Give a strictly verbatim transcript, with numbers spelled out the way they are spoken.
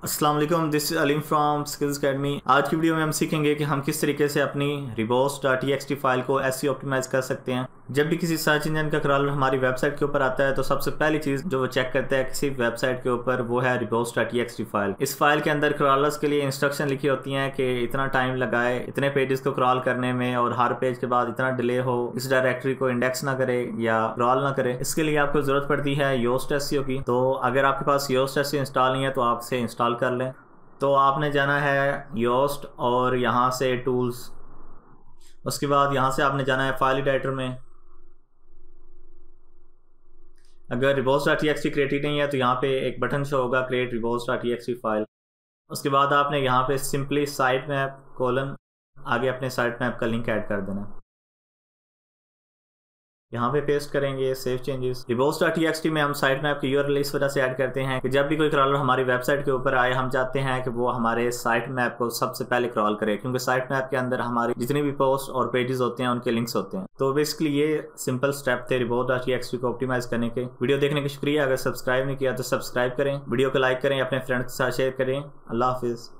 अस्सलाम वालेकुम, this is Aleem from skills academy. आज की वीडियो में हम सीखेंगे कि हम किस तरीके से अपनी robots dot T X T file को एसईओ ऑप्टिमाइज कर सकते हैं। जब भी किसी सर्च इंजन का क्रॉलर हमारी वेबसाइट के ऊपर आता है तो सबसे पहली चीज जो वो चेक करता है किसी वेबसाइट के ऊपर वो है robots dot T X T file. इस फाइल के अंदर क्रॉलर्स के लिए इंस्ट्रक्शन लिखी होती हैं कि इतना टाइम लगाए इतने पेजेस को क्रॉल करने में और हर पेज के बाद इतना डिले हो, इस डायरेक्टरी को इंडेक्स ना करे या क्रॉल ना करे। इसके लिए आपको जरूरत पड़ती है योस्ट एसईओ की। तो अगर आपके पास योस्ट एसईओ इंस्टॉल नहीं है तो आप इसे इंस्टॉल कर लें। तो आपने जाना है योस्ट और यहाँ से टूल्स, उसके बाद यहाँ से आपने जाना है फाइल एडिटर में। अगर robots dot T X T created नहीं है तो यहाँ पे एक बटन शो होगा create robots dot T X T file. उसके बाद आपने यहाँ पे सिंपली साइट मैप कोलन आगे अपने साइट मैप का लिंक ऐड कर देना। यहाँ पे पेस्ट करेंगे save changes. Robots dot T X T में हम साइट मैप की यूआरएल इस वजह से ऐड करते हैं कि जब भी कोई क्रॉलर हमारी वेबसाइट के ऊपर आए हम चाहते हैं कि वो हमारे साइट मैप को सबसे पहले क्रॉल करे, क्योंकि साइट मैप के अंदर हमारी जितनी भी पोस्ट और पेजेस होते हैं उनके लिंक्स होते हैं। तो बेसिकली ये सिंपल स्टेप थे robots dot T X T को ऑप्टिमाइज करने के। वीडियो देखने का शुक्रिया। अगर सब्सक्राइब नहीं किया तो सब्सक्राइब करें, वीडियो को लाइक करें, अपने फ्रेंड्स के साथ शेयर करें। अल्लाह हाफिज।